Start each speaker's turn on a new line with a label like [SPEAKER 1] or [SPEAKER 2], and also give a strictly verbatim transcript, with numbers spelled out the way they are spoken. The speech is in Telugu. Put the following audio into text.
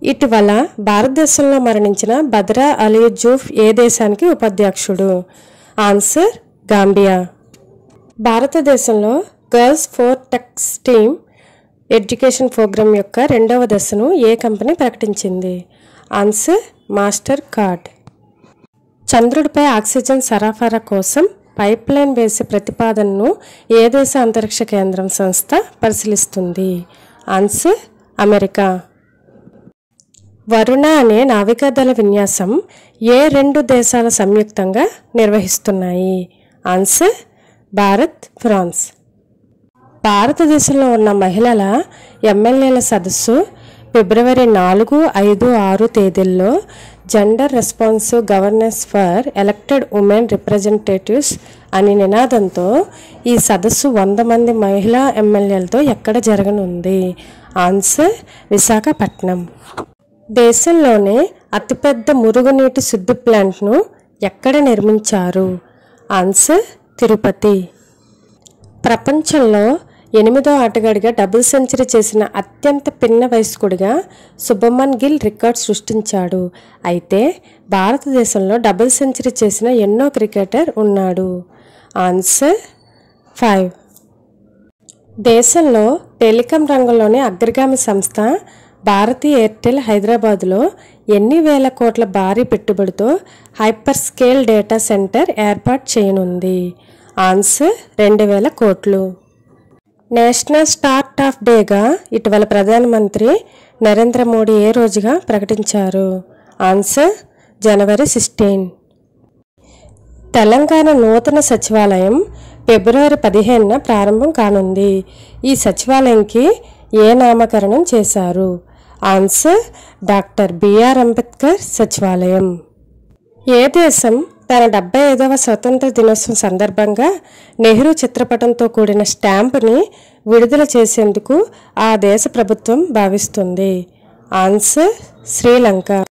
[SPEAKER 1] ఇటీవల భారతదేశంలో మరణించిన బద్రా అలీ జూఫ్ ఏ దేశానికి ఉపాధ్యక్షుడు? Answer Gambia. భారతదేశంలో girls for techs team education program యొక్క రెండవ దశను ఏ కంపెనీ ప్రకటించింది? Answer Mastercard. చంద్రుడిపై ఆక్సిజన్ సరఫరా కోసం పైప్ లైన్ వేసే ప్రతిపాదనను ఏ దేశ అంతరిక్ష కేంద్రం సంస్థ పరిశీలిస్తుంది? Answer America. వరుణ అనే నావికాదళ విన్యాసం ఏ రెండు దేశాల సంయుక్తంగా నిర్వహిస్తున్నాయి? Answer Bharat, France. భారతదేశంలో ఉన్న మహిళల ఎమ్మెల్యేల సదస్సు ఫిబ్రవరి నాలుగు ఐదు ఆరు తేదీల్లో gender responsive governance for elected women representatives అనే నినాదంతో ఈ సదస్సు వంద మంది మహిళా ఎమ్మెల్యేలతో ఎక్కడ జరగనుంది? ఆన్సర్ విశాఖపట్నం. దేశంలోనే అతిపెద్ద మురుగునీటి శుద్ధి ప్లాంట్ను ఎక్కడ నిర్మించారు? ఆన్సర్ తిరుపతి. ప్రపంచంలో ఎనిమిదో ఆటగాడిగా డబుల్ సెంచరీ చేసిన అత్యంత పిన్న వయస్కుడిగా శుభమన్ గిల్ రికార్డ్ సృష్టించాడు. అయితే భారతదేశంలో డబుల్ సెంచరీ చేసిన ఎన్నో క్రికెటర్ ఉన్నాడు? Answer five. దేశంలో టెలికాం రంగంలోని అగ్రగామి సంస్థ భారతీ ఎయిర్టెల్ హైదరాబాద్లో ఎన్ని వేల కోట్ల భారీ పెట్టుబడితో హైపర్ స్కేల్ డేటా సెంటర్ ఏర్పాటు చేయనుంది? ఆన్సర్ రెండు వేల కోట్లు. నేషనల్ స్టార్టప్ డేగా ఇటీవల ప్రధానమంత్రి నరేంద్ర మోడీ ఏ రోజుగా ప్రకటించారు? ఆన్సర్ జనవరి సిక్స్టీన్. తెలంగాణ నూతన సచివాలయం ఫిబ్రవరి పదిహేనున ప్రారంభం కానుంది. ఈ సచివాలయంకి ఏ నామకరణం చేశారు? ఆన్సర్ డాక్టర్ బిఆర్ అంబేద్కర్ సచివాలయం. ఏ దేశం తన డెబ్బై ఐదవ స్వతంత్ర దినోత్సవం సందర్భంగా నెహ్రూ చిత్రపటంతో కూడిన స్టాంపుని విడుదల చేసేందుకు ఆ దేశ ప్రభుత్వం భావిస్తుంది? ఆన్సర్ శ్రీలంక.